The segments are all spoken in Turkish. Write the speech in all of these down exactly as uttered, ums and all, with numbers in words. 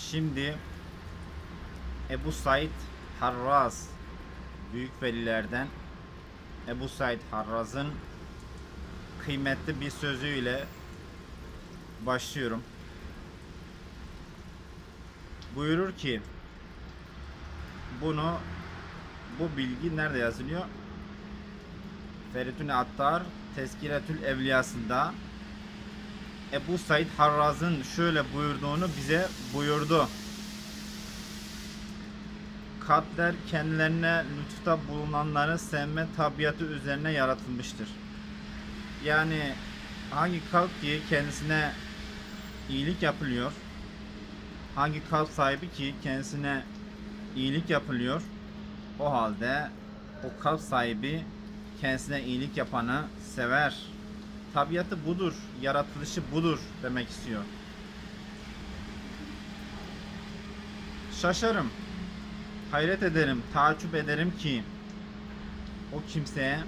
Şimdi Ebu Said Harraz, büyük velilerden Ebu Said Harraz'ın kıymetli bir sözüyle başlıyorum. Buyurur ki, bunu bu bilgi nerede yazılıyor? Feritun Attar Tezkiretül Evliyasında Ebu Said Harraz'ın şöyle buyurduğunu bize buyurdu. Kalpler kendilerine lütufta bulunanları sevme tabiatı üzerine yaratılmıştır. Yani hangi kalp ki kendisine iyilik yapılıyor, hangi kalp sahibi ki kendisine iyilik yapılıyor, o halde o kalp sahibi kendisine iyilik yapanı sever. Tabiatı budur, yaratılışı budur demek istiyor. Şaşarım, hayret ederim, taaccüp ederim ki o kimseye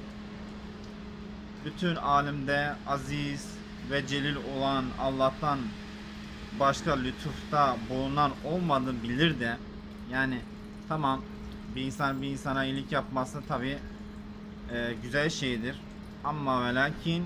bütün alemde aziz ve celil olan Allah'tan başka lütufta bulunan olmadığını bilir de, yani tamam, bir insan bir insana iyilik yapması tabi e, güzel şeydir, ama ve lakin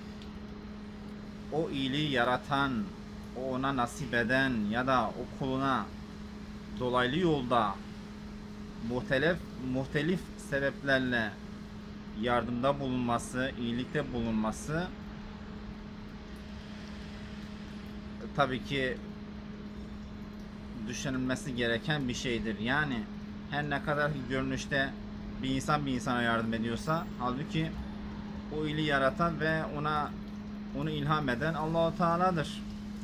o iyiliği yaratan, o ona nasip eden ya da o kuluna dolaylı yolda muhtelif muhtelif sebeplerle yardımda bulunması, iyilikte bulunması tabii ki düşünülmesi gereken bir şeydir. Yani her ne kadar görünüşte bir insan bir insana yardım ediyorsa, halbuki o iyiliği yaratan ve ona onu ilham eden Allah-u Teala'dır.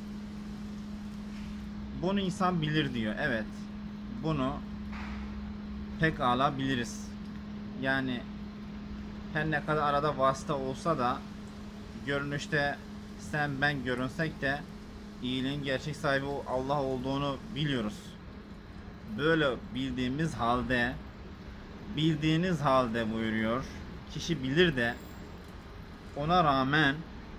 Bunu insan bilir diyor. Evet. Bunu pekala biliriz. Yani her ne kadar arada vasıta olsa da, görünüşte sen ben görünsek de iyiliğin gerçek sahibi Allah olduğunu biliyoruz. Böyle bildiğimiz halde, bildiğiniz halde buyuruyor, kişi bilir de ona rağmen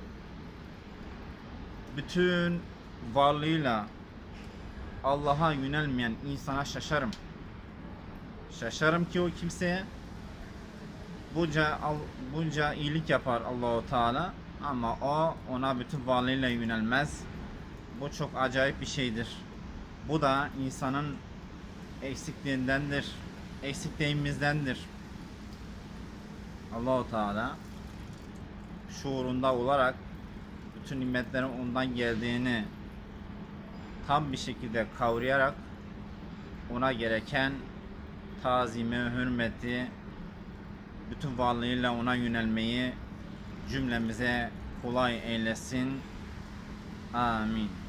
bütün varlığıyla Allah'a yönelmeyen insana şaşarım. Şaşarım ki o kimseye bunca, bunca iyilik yapar Allahu Teala, ama o ona bütün varlığıyla yönelmez. Bu çok acayip bir şeydir. Bu da insanın eksikliğindendir, eksikliğimizdendir. Allahu Teala şuurunda olarak bütün nimetlerin ondan geldiğini tam bir şekilde kavrayarak ona gereken tazimi, hürmeti, bütün varlığıyla ona yönelmeyi cümlemize kolay eylesin. Amin.